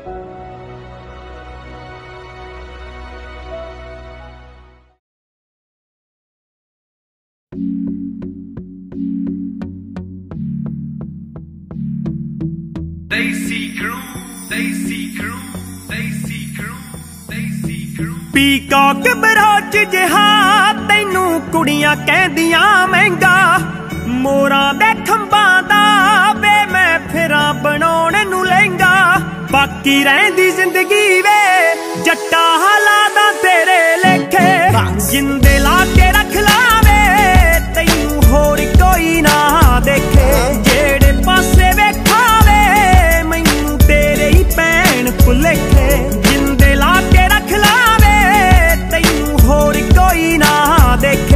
Peacock बरोच जिहा तैनू कुड़ियां कहदियां महंगा मोरां दे खंबां दा वे मैं फिरां बनाउण नू लहंगा बाकी रहिंदी जिंदगी वे जट्टा हालादा तेरे लेखे जिंदे ला के रख लावे तैनू होर कोई ना देखे जेड़े पासे वेखावे मैनू तेरे ही भैण भुलेखे जिंदे ला के रख लावे तैनू होर कोई ना देखे।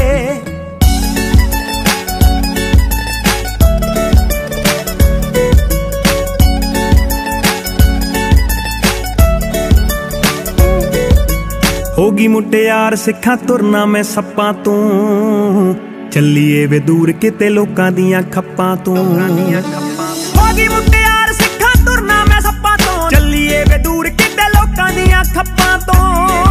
होगी मुटियार सिखा तुरना मैं सप्पां तू चलीए वे दूर किते लोकां दियां खप्पां तू होगी मुटियार सिखा तुरना मैं सप्पां तू चलीए वे दूर किते लोकां दियां खप्पां तू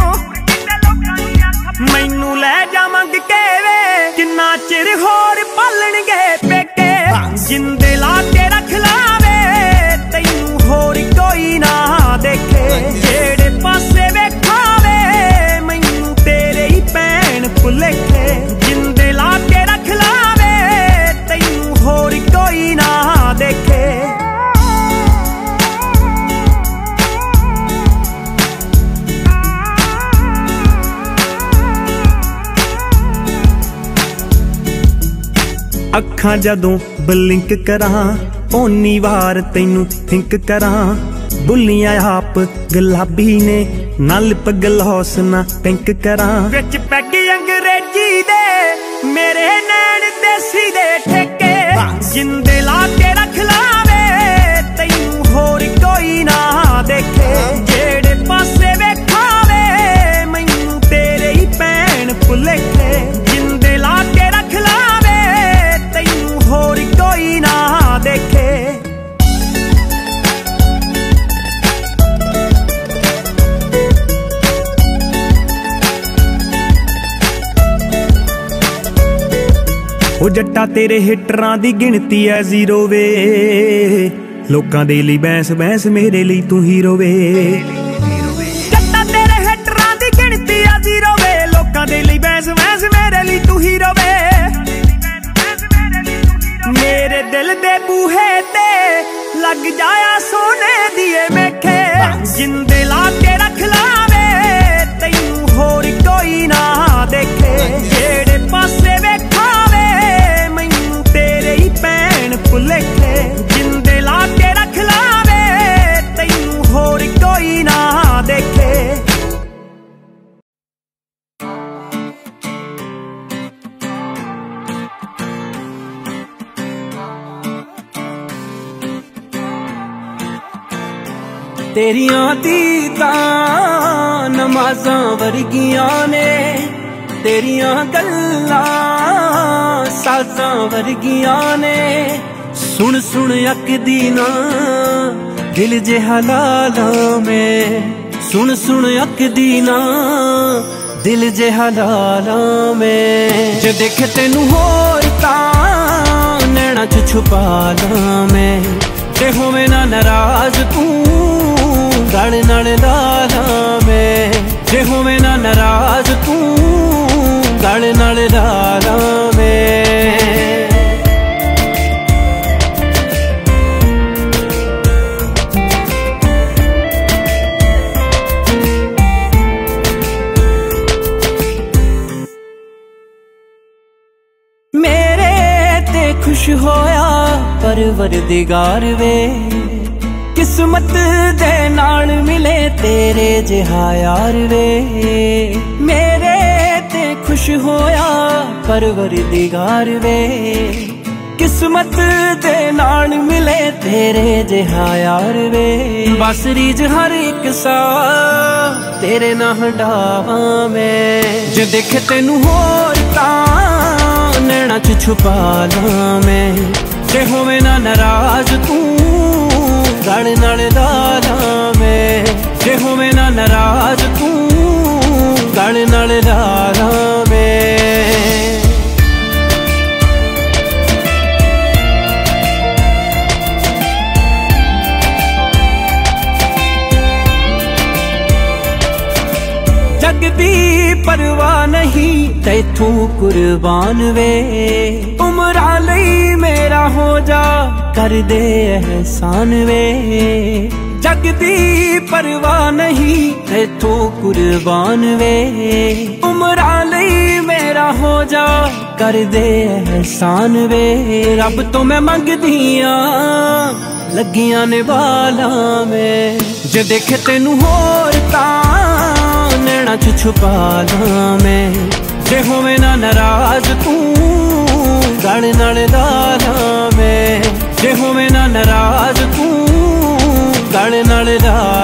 मैनू ले जा मंग के वे किन्ना चिर होर पालणगे पेके जिंदे ला के रख लावे तैनू होर कोई ना देखे जेड़े पासे वेखावे मैनू तेरे ही भैण भुलेखे जिंदे ला के रख लावे तैनू होर कोई ना देखे। अखां जदों बलिंक करां ओनी वार तैनू थिंक करां बुलियां आप गुलाबी ने ना लिप गलौस ना पिंक करां विच पैगी अंग्रेजी दे मेरे नैन देसी दे ठेके जिंदे ला के रख लावे तैनू होर कोई ना देखे जेड़े पासे वेखावे मैनू तेरे ही भैण भुलेखे जिंदे ला के रख लावे तैनू होर कोई ना देखे। ओ जट्टा तेरे हिटरां दी गिनती है जीरो वे लोकां दे लई बैंस बैंस मेरे लई तू हीरो वे जट्टा तेरे हिटरां दी गिनती है जीरो वे लोकां दे लई बैंस बैंस मेरे लई तू हीरो वे मेरे दिल दे बूहे ते लग जाया सोने दिए मेखे जिंदे ला के रख लावे तैनू होर कोई ना देखे जेड़े पासे वेखावे मैनू तेरे ही भैण भुलेखे जिंदे ला के रख लावे तैनू होर कोई ना देखे। तेरियां दीदां नमाज़ां वर्गियां ने तेरियां गल्लां साज़ां वर्गियां ने सुन सुन अकदी ना दिल जिहा लाला में सुन सुन अकदी ना दिल जिहा लाला में जे देखे तेनू होर तां नैना च छुपा ला मैं ते होवे ना नाराज तू गल नाल लाला मैं जे होवे ना नाराज तू गल नाल लाला मैं। मेरे ते खुश होया परवरदिगार वे किस्मत दे नाल मिले तेरे जिहा यार वे मेरे ते खुश होया परवरदिगार वे किस्मत दे नाल मिले तेरे जिहा यार वे बस रीज हर एक सा तेरे ना हटावा मैं जे देखे तेनू होर तां नैना च छुपा ला मैं जे होवे ना नाराज तू गल नाल लाला मैं। जे होवे ना नाराज तू गल नाल ला लावें। जग दी परवाह नहीं तैथू कुर्बान वे, उमरा लई मेरा हो जा कर दे एहसान वे। जग दी परवाह नहीं तैथू कुर्बान वे, उमरा लई मेरा हो जा कर दे एहसान वे। रब तो मैं मंगदियां लगियां ने बालां में, जे देखे तेनू होर तां नैना च छुपा ला मैं। जे होवे ना नाराज तू गल नाल ला मैं, जे होवे ना नाराज तू गल नाल ला